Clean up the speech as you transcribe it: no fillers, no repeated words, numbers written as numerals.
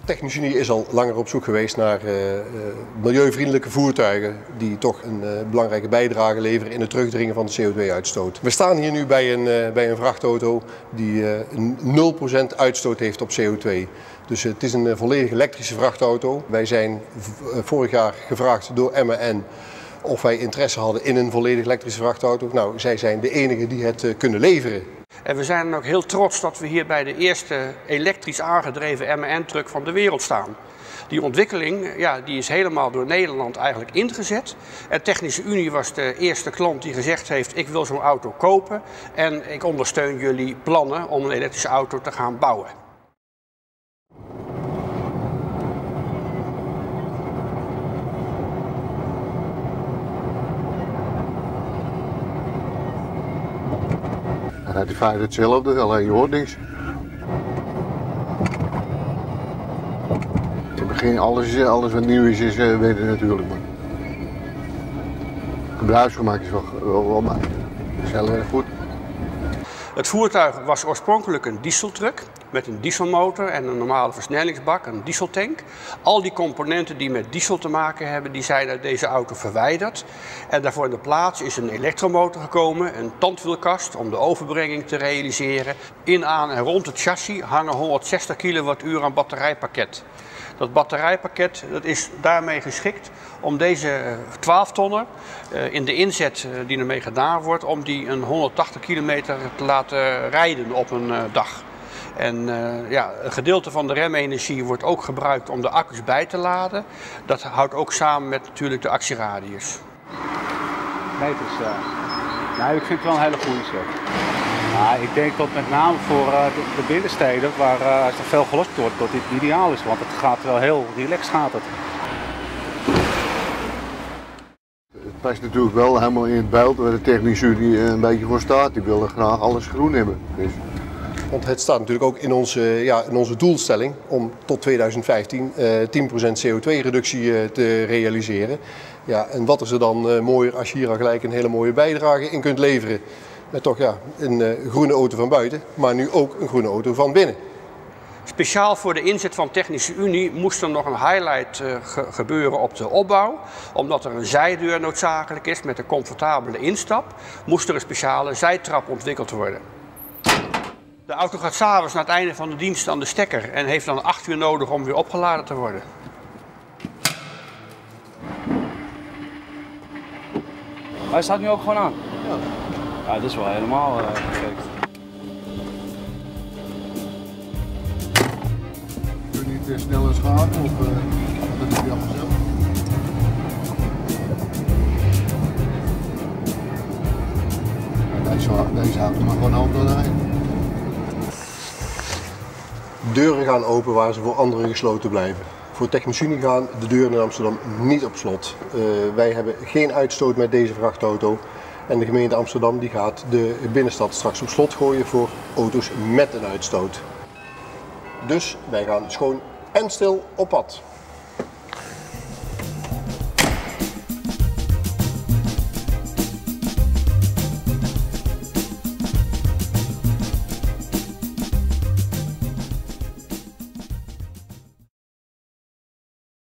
Technische Unie is al langer op zoek geweest naar milieuvriendelijke voertuigen die toch een belangrijke bijdrage leveren in het terugdringen van de CO2-uitstoot. We staan hier nu bij een vrachtauto die 0% uitstoot heeft op CO2. Dus het is een volledig elektrische vrachtauto. Wij zijn vorig jaar gevraagd door MAN of wij interesse hadden in een volledig elektrische vrachtauto. Nou, zij zijn de enige die het kunnen leveren. En we zijn ook heel trots dat we hier bij de eerste elektrisch aangedreven MAN-truck van de wereld staan. Die ontwikkeling die is helemaal door Nederland eigenlijk ingezet. En Technische Unie was de eerste klant die gezegd heeft: ik wil zo'n auto kopen en ik ondersteun jullie plannen om een elektrische auto te gaan bouwen. Dan rijdt in feite hetzelfde, alleen je hoort niks. In het begin alles wat nieuw is weet je natuurlijk, maar het gebruiksgemak is wel maar. Dat is heel erg goed. Het voertuig was oorspronkelijk een dieseltruck met een dieselmotor en een normale versnellingsbak, een dieseltank. Al die componenten die met diesel te maken hebben, die zijn uit deze auto verwijderd. En daarvoor in de plaats is een elektromotor gekomen, een tandwielkast om de overbrenging te realiseren. In, aan en rond het chassis hangen 160 kWh aan batterijpakket. Dat batterijpakket is daarmee geschikt om deze 12-tonner in de inzet die ermee gedaan wordt, om die een 180 kilometer te laten rijden op een dag. En een gedeelte van de remenergie wordt ook gebruikt om de accu's bij te laden. Dat houdt ook samen met natuurlijk de actieradius. Nee, ik vind het wel een hele goede set. Ik denk dat met name voor de binnensteden, waar als er veel gelost wordt, dat dit ideaal is. Want het gaat wel heel relaxed gaat het. Het past natuurlijk wel helemaal in het beeld waar de Technische Unie een beetje voor staat. Die willen graag alles groen hebben. Dus. Want het staat natuurlijk ook in onze doelstelling om tot 2015 10% CO2-reductie te realiseren. Ja, en wat is er dan mooier als je hier al gelijk een hele mooie bijdrage in kunt leveren. Met toch een groene auto van buiten, maar nu ook een groene auto van binnen. Speciaal voor de inzet van Technische Unie moest er nog een highlight gebeuren op de opbouw. Omdat er een zijdeur noodzakelijk is met een comfortabele instap, moest er een speciale zijtrap ontwikkeld worden. De auto gaat 's avonds naar het einde van de dienst aan de stekker en heeft dan 8 uur nodig om weer opgeladen te worden. Hij staat nu ook gewoon aan? Ja, dat is wel helemaal perfect. Kun je niet sneller schakelen of dat doe je allemaal zelf? Deze auto mag gewoon open rijden. Deuren gaan open waar ze voor anderen gesloten blijven. Voor Technische Unie gaan de deuren in Amsterdam niet op slot. Wij hebben geen uitstoot met deze vrachtauto. En de gemeente Amsterdam die gaat de binnenstad straks op slot gooien voor auto's met een uitstoot. Dus wij gaan schoon en stil op pad.